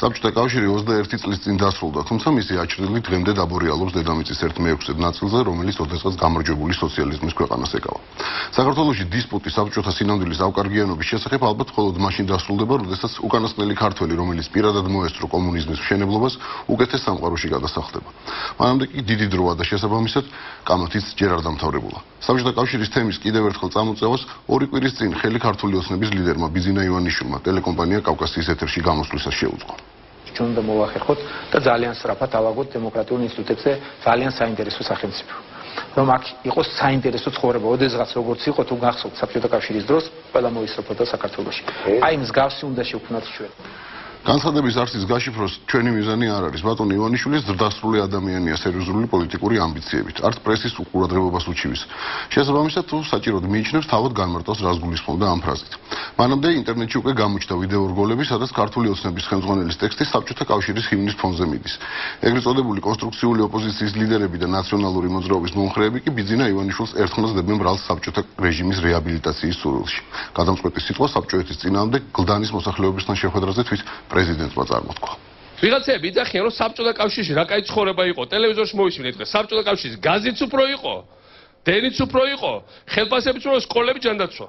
საბჭოთა კავშირი 21 წლის წინ დასრულდა, თუმცა მისი აჩრდილი დღემდე დაბორიალობს დედამიწის 1/6 ნაწილზე, რომელიც ოდესღაც გამარჯვებული სოციალიზმის ქვეყანას ეკავა. საქართველოში დისპუტი საბჭოთა სინამდვილის ავკარგიანობის შესახებ ალბათ მხოლოდ მაშინ დასრულდება, როდესაც უკანასკნელი ქართველი, რომელიც პირადად მოესწრო კომუნიზმის მშენებლობას, უკეთეს სამყაროში გადასახლდება. მანამდე კი დიდი დროა და შესაბამისად კამათიც ჯერ არ დამთავრებულა. საბჭოთა კავშირის თემის კიდევ ერთხელ წამოწევას 2 კვირის წინ ხელი ქართული ოცნების ლიდერმა ბიზინა ივანიშვილმა ტელეკომპანია კავკასიის ეთერში გამოსვლისას შეუწყო. ჩვენ უნდა მოვახერხოთ და ძალიან სწრაფად ავაგოთ დემოკრატიულ ინსტიტუტებზე ძალიან საინტერესო სახელმწიფო. რომ აქ იყოს საინტერესო ცხოვრება, ოდესღაც როგორც იყო თუ გახსოვთ საბჭოთა კავშირის დროს, ყველა მოისროფოდა საქართველოში. აი მსგავსი უნდა შევქმნათ ჩვენ. განცხადების არსის გაშიფროს ჩვენი მიზანი არ არის. ბატონი ივანიშვილის ზრდასრული ადამიანია სერიოზული პოლიტიკური ამბიციებით, არც პრესის უყურადღებობას უჩივის. შესაბამისად, თუ საჭიროდ მიიჩნევს, თავად განმარტავს, რას გულისხმობდა ამ ფრაზით. მანამდე ინტერნეტში უკვე გამოჩნდა ვიდეო რგოლები, სადაც ქართული ოცნების ხელმძღვანელის ტექსტი საბჭოთა კავშირის ჰიმნის ფონზე მიდის. ეგრეთ წოდებული კონსტრუქციული ოპოზიციის ლიდერები და ნაციონალური მოძრაობის მომხრეები კი ბიზინა ივანიშვილს ერთხმაც დებენ ბრალს საბჭოთა რეჟიმის რეაბილიტაციის სურვილში. გადამწყვეტი სიტყვა საბჭოეთის წინააღმდეგ გლდანის მოსახლეობისთან შეხვედრაზე თვით პრეზიდენტმა წარმოთქვა. ვიღაცები იძახიან, რომ საბჭოთა კავშირში რა კაი ცხოვრება იყო, ტელევიზორში მოვისმინეთ, საბჭოთა კავშირის გაზიც უფრო იყო, დენიც უფრო იყო, ხელფასებიც უფრო, სკოლები ჯანდაცვა.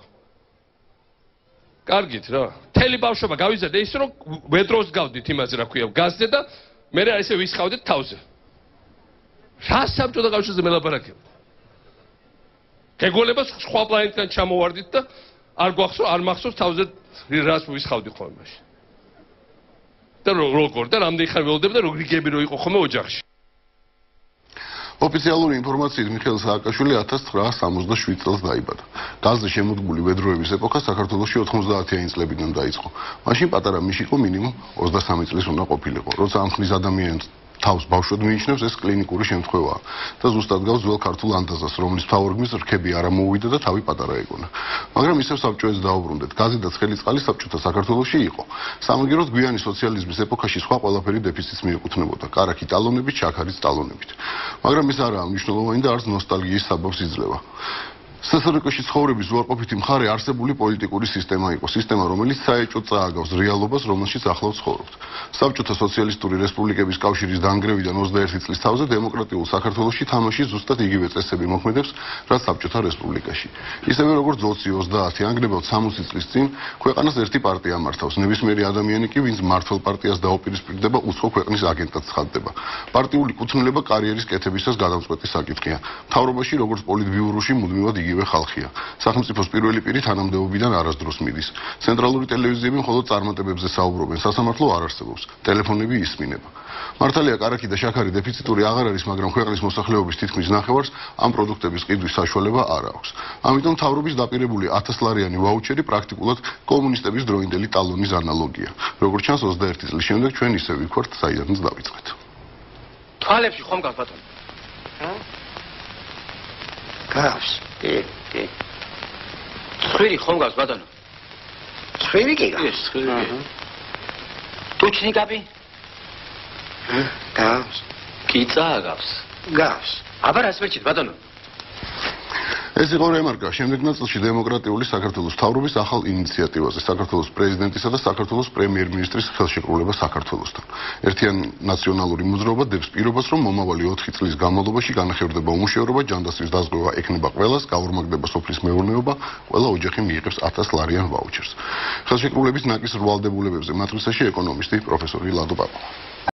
კარგით რა. მთელი ბავშვობა გავიზარდე ისე, რომ მეტროს გავდით იმაზე, რა ქვია, გაზზე და მე ესე ვისხავდით თავზე. რა საბჭოთა კავშირზე მელაპარაკებ? გეგონება სხვა პლანეტიდან ჩამოვარდით და არ მახსოვს თავზე რას ვისხავდი ხოლმე მაშინ. და როგორ და რამდენი ხანი ველოდებ და როგორი გები რო იყო ხოლმე ოჯახში. ოფიციალური ინფორმაციით მიხეილ სააკაშვილი 1967 წელს დაიბადა. გაზზე შემოდგმული ვედროების ეპოქა საქართველოში 90-იანი წლებიდან დაიწყო. მაშინ პატარა მიშიკო მინიმუმ 23 წლის უნდა ყოფილიყო. როცა ამ ხნის ადამიანს თავს ბავშვად მიიჩნევს, ეს კლინიკური შემთხვევაა და ზუსტად გავს ძველ ქართულ ანდაზას, რომლის მთავრობის რქები არ ამოუვიდა და თავი პატარა ეგონა. მაგრამ ისევ საბჭოებს დაუბრუნდეთ. გაზი და ცხელი წყალი საბჭოთა საქართველოში იყო. სამაგიეროდ გვიანი სოციალიზმის ეპოქაში სხვა ყველაფერი დეფიციტს მიეკუთვნებოდა. კარაქი ტალონებით, ჩაქარიც ტალონებით. მაგრამ ეს არაა მნიშვნელოვანი და არც ნოსტალგიის საბაბს იძლევა. სსრკ-ში ცხოვრების უარყოფითი მხარე არსებული პოლიტიკური სისტემა იყო, სისტემა, რომელიც საეჭვოდ წააგავს რეალობას, რომელშიც ახლავ ცხოვრობთ. საბჭოთა სოციალისტური რესპუბლიკების კავშირის დანგრევიდან 21 წლის თავზე დემოკრატიულ საქართველოში თამაში ზუსტად იგივე წესები მოქმედებს, რაც საბჭოთა რესპუბლიკაში. ისევე როგორც 20-30 ანგრებელთ 60 წლის წინ ქვეყანას ერთი პარტია მართავს. ნებისმიერი ადამიანი კი, ვინც მმართველ პარტიას დაუპირისპირდება, უცხო ქვეყნის აგენტად ცხადდება. პარტიული კუთვნილება კარიერის კეთებისას გადამწყვეტი საკითხია. მთავრობაში, როგორც პოლიტბიუროში, მუდმივად იგივე ხალხია. სახელმწიფოს პირველი პირი თანამდებობიდან არასდროს მიდის. ცენტრალური ტელევიზიები მხოლოდ წარმატებებზე საუბრობენ, სასამართლო არ არსებობს. ტელეფონები ისმინება. მართალია, კარაქი და შაქარი დეფიციტური აღარ არის, მაგრამ ქვეყნის მოსახლეობის თითქმის ნახევარს ამ პროდუქტების ყიდვის საშუალება არ აქვს. ამიტომ მთავრობის დაპირებული 1000 ლარიანი ვაუჩერი პრაქტიკულად კომუნისტების დროინდელი ტალონის ანალოგია. როგორც ჩანს, 21 წლის შემდეგ ჩვენ ისე ვიქორთ, საიდანაც დავიწყეთ. თვალებში ხომ გავს ბატონო? გავს. ხვირი ხომ გავს ბატონო? ხვირი კი გავს. ტუჩნიკაბი? გავს. კიცა გავს. გავს. აბა რას ვერჩით ბატონო? ეს იყო რემარკა. შემდეგ ნაწილში დემოკრატიული საქართველოს მთავრობის ახალ ინიციატივაზე, საქართველოს პრეზიდენტისა და საქართველოს პრემიერ-მინისტრის ხელშეკრულება საქართველოსთან. ერთიანი ნაციონალური მოძრაობა დებს პირობას, რომ მომავალი 4 წლის განმავლობაში განახორციელდება უმუშევრობა, ჯანდაცვის დაზღვევა ექნება ყველას, გაორმაგდება სოფლის მეურნეობა, ყველა ოჯახი მიიღებს 1000 ლარიან ვაუჩერს. ხელშეკრულების ნაკის ვალდებულებებზე მატრიცაში ეკონომისტი პროფესორი ლადო პაპა.